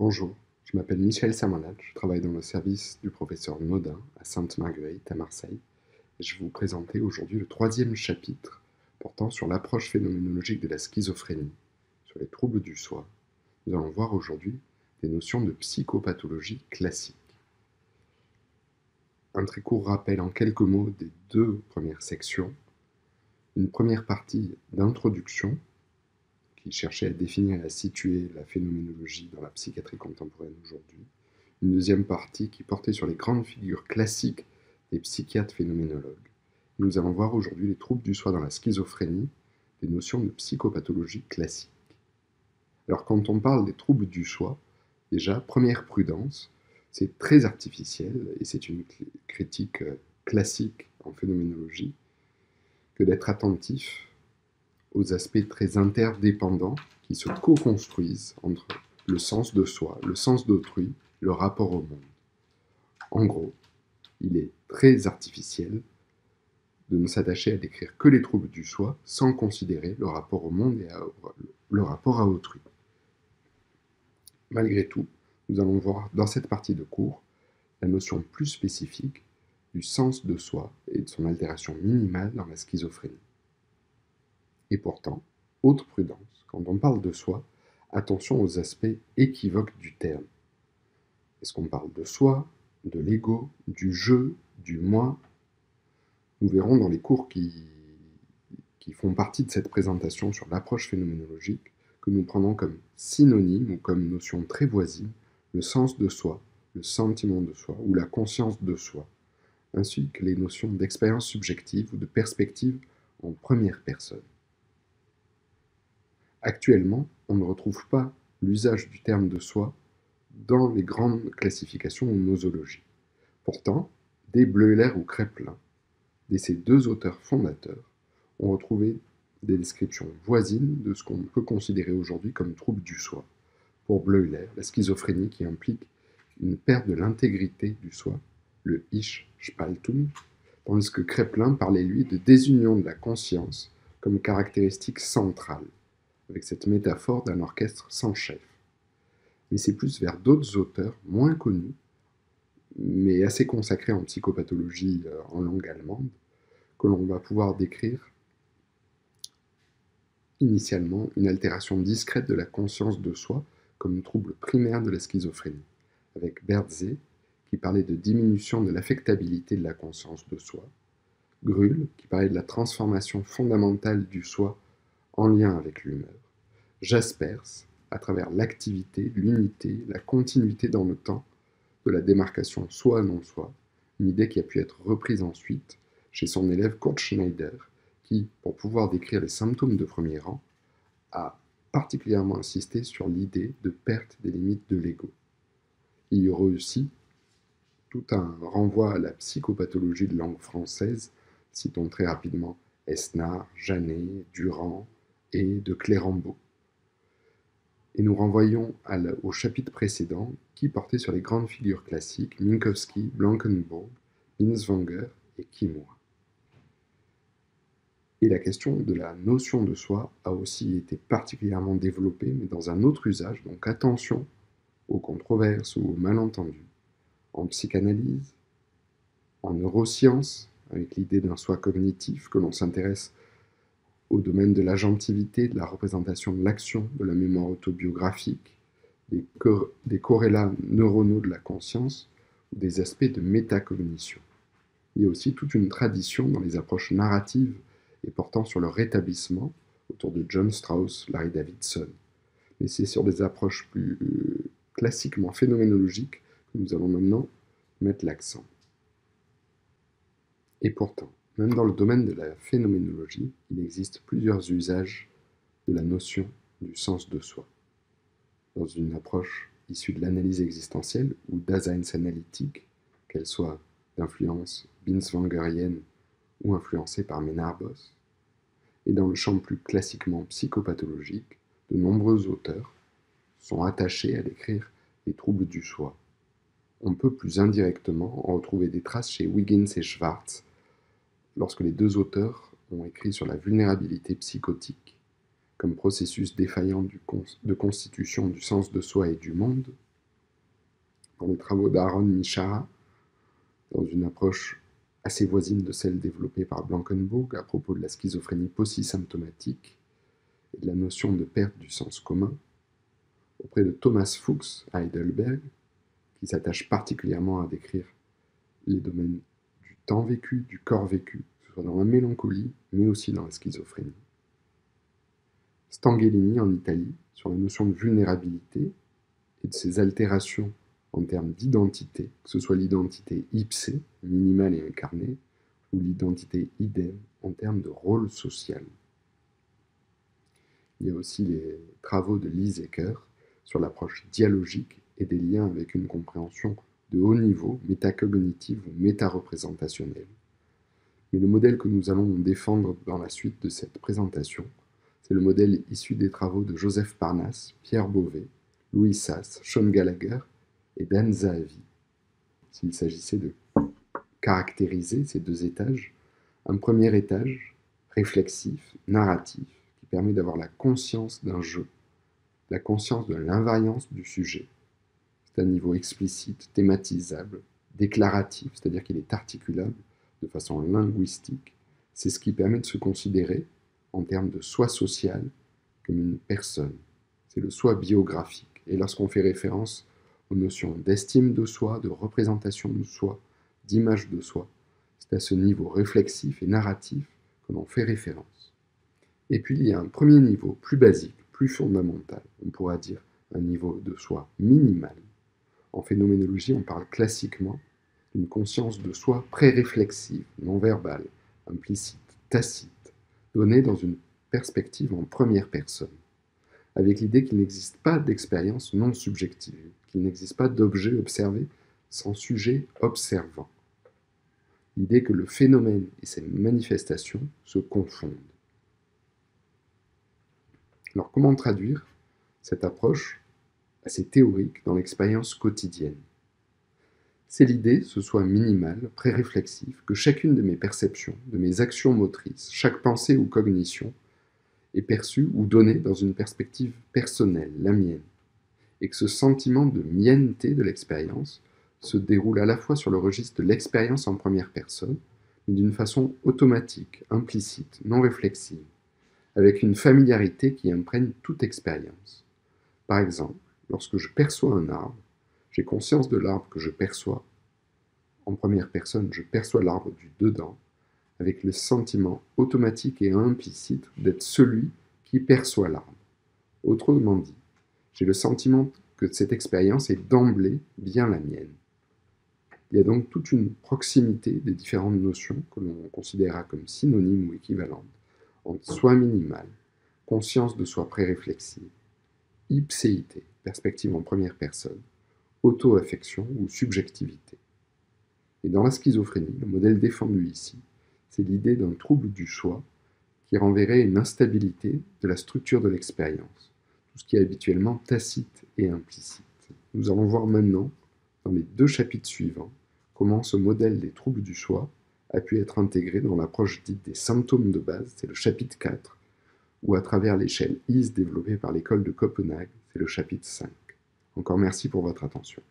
Bonjour, je m'appelle Michel Samanat, je travaille dans le service du professeur Naudin à Sainte-Marguerite à Marseille et je vais vous présenter aujourd'hui le troisième chapitre portant sur l'approche phénoménologique de la schizophrénie, sur les troubles du soi. Nous allons voir aujourd'hui des notions de psychopathologie classique. Un très court rappel en quelques mots des deux premières sections. Une première partie d'introduction qui cherchait à définir et à situer la phénoménologie dans la psychiatrie contemporaine aujourd'hui. Une deuxième partie qui portait sur les grandes figures classiques des psychiatres phénoménologues. Nous allons voir aujourd'hui les troubles du soi dans la schizophrénie, des notions de psychopathologie classique. Alors quand on parle des troubles du soi, déjà, première prudence, c'est très artificiel, et c'est une critique classique en phénoménologie, que d'être attentif aux aspects très interdépendants qui se co-construisent entre le sens de soi, le sens d'autrui, le rapport au monde. En gros, il est très artificiel de ne s'attacher à décrire que les troubles du soi sans considérer le rapport au monde et le rapport à autrui. Malgré tout, nous allons voir dans cette partie de cours la notion plus spécifique du sens de soi et de son altération minimale dans la schizophrénie. Et pourtant, haute prudence, quand on parle de soi, attention aux aspects équivoques du terme. Est-ce qu'on parle de soi, de l'ego, du je, du moi? Nous verrons dans les cours qui font partie de cette présentation sur l'approche phénoménologique que nous prenons comme synonyme ou comme notion très voisine le sens de soi, le sentiment de soi ou la conscience de soi, ainsi que les notions d'expérience subjective ou de perspective en première personne. Actuellement, on ne retrouve pas l'usage du terme de soi dans les grandes classifications ou nosologies. Pourtant, dès Bleuler ou Kraepelin, dès ces deux auteurs fondateurs, ont retrouvé des descriptions voisines de ce qu'on peut considérer aujourd'hui comme trouble du soi. Pour Bleuler, la schizophrénie qui implique une perte de l'intégrité du soi, le Ich-Spaltung, tandis que Kraepelin parlait, lui, de désunion de la conscience comme caractéristique centrale, avec cette métaphore d'un orchestre sans chef. Mais c'est plus vers d'autres auteurs moins connus, mais assez consacrés en psychopathologie en langue allemande, que l'on va pouvoir décrire initialement une altération discrète de la conscience de soi comme trouble primaire de la schizophrénie, avec Bertze qui parlait de diminution de l'affectabilité de la conscience de soi, Gruhl qui parlait de la transformation fondamentale du soi en lien avec l'humeur, Jaspers à travers l'activité, l'unité, la continuité dans le temps de la démarcation soi-non-soi, une idée qui a pu être reprise ensuite chez son élève Kurt Schneider, qui, pour pouvoir décrire les symptômes de premier rang, a particulièrement insisté sur l'idée de perte des limites de l'ego. Il y aura aussi tout un renvoi à la psychopathologie de langue française, citons très rapidement Esnard, Janet, Durand et de Clérambault. Et nous renvoyons au chapitre précédent qui portait sur les grandes figures classiques Minkowski, Blankenburg, Binswanger et Kimura. Et la question de la notion de soi a aussi été particulièrement développée, mais dans un autre usage, donc attention aux controverses ou aux malentendus, en psychanalyse, en neurosciences, avec l'idée d'un soi cognitif, que l'on s'intéresse au domaine de l'agentivité, de la représentation de l'action, de la mémoire autobiographique, des corrélats neuronaux de la conscience, ou des aspects de métacognition. Il y a aussi toute une tradition dans les approches narratives et portant sur le rétablissement, autour de John Strauss, Larry Davidson. Mais c'est sur des approches plus classiquement phénoménologiques que nous allons maintenant mettre l'accent. Et pourtant, même dans le domaine de la phénoménologie, il existe plusieurs usages de la notion du sens de soi. Dans une approche issue de l'analyse existentielle ou Daseinsanalytik, qu'elle soit d'influence binswangerienne ou influencée par Ménard-Boss, et dans le champ plus classiquement psychopathologique, de nombreux auteurs sont attachés à décrire les troubles du soi. On peut plus indirectement en retrouver des traces chez Wiggins et Schwartz, lorsque les deux auteurs ont écrit sur la vulnérabilité psychotique comme processus défaillant de constitution du sens de soi et du monde, dans les travaux d'Aaron Mishara, dans une approche assez voisine de celle développée par Blankenburg à propos de la schizophrénie polysymptomatique et de la notion de perte du sens commun, auprès de Thomas Fuchs à Heidelberg, qui s'attache particulièrement à décrire les domaines du temps vécu, du corps vécu, que ce soit dans la mélancolie, mais aussi dans la schizophrénie. Stangelini en Italie, sur la notion de vulnérabilité et de ses altérations en termes d'identité, que ce soit l'identité ipsée, minimale et incarnée, ou l'identité idem en termes de rôle social. Il y a aussi les travaux de Lee Ecker sur l'approche dialogique et des liens avec une compréhension de haut niveau, métacognitive ou métareprésentationnelle. Mais le modèle que nous allons défendre dans la suite de cette présentation, c'est le modèle issu des travaux de Joseph Parnasse, Pierre Beauvais, Louis Sass, Sean Gallagher et Dan Zahavi. S'il s'agissait de caractériser ces deux étages, un premier étage, réflexif, narratif, qui permet d'avoir la conscience d'un jeu, la conscience de l'invariance du sujet. C'est un niveau explicite, thématisable, déclaratif, c'est-à-dire qu'il est articulable de façon linguistique. C'est ce qui permet de se considérer, en termes de soi social, comme une personne. C'est le soi biographique. Et lorsqu'on fait référence aux notions d'estime de soi, de représentation de soi, d'image de soi, c'est à ce niveau réflexif et narratif que l'on fait référence. Et puis il y a un premier niveau plus basique, plus fondamental, on pourra dire un niveau de soi minimal. En phénoménologie, on parle classiquement d'une conscience de soi pré-réflexive, non-verbale, implicite, tacite, donnée dans une perspective en première personne, avec l'idée qu'il n'existe pas d'expérience non subjective, qu'il n'existe pas d'objet observé sans sujet observant. L'idée que le phénomène et ses manifestations se confondent. Alors comment traduire cette approche assez théorique dans l'expérience quotidienne? C'est l'idée, ce soit minimale, pré-réflexive, que chacune de mes perceptions, de mes actions motrices, chaque pensée ou cognition, est perçue ou donnée dans une perspective personnelle, la mienne, et que ce sentiment de mienneté de l'expérience se déroule à la fois sur le registre de l'expérience en première personne, mais d'une façon automatique, implicite, non réflexive, avec une familiarité qui imprègne toute expérience. Par exemple, lorsque je perçois un arbre, j'ai conscience de l'arbre que je perçois. En première personne, je perçois l'arbre du dedans, avec le sentiment automatique et implicite d'être celui qui perçoit l'arbre. Autrement dit, j'ai le sentiment que cette expérience est d'emblée bien la mienne. Il y a donc toute une proximité des différentes notions que l'on considérera comme synonymes ou équivalentes entre soi minimal, conscience de soi pré-réflexive, ipséité, perspective en première personne, auto-affection ou subjectivité. Et dans la schizophrénie, le modèle défendu ici, c'est l'idée d'un trouble du soi qui renverrait une instabilité de la structure de l'expérience, tout ce qui est habituellement tacite et implicite. Nous allons voir maintenant, dans les deux chapitres suivants, comment ce modèle des troubles du soi a pu être intégré dans l'approche dite des symptômes de base, c'est le chapitre 4, ou à travers l'échelle IS développée par l'école de Copenhague, c'est le chapitre 5. Encore merci pour votre attention.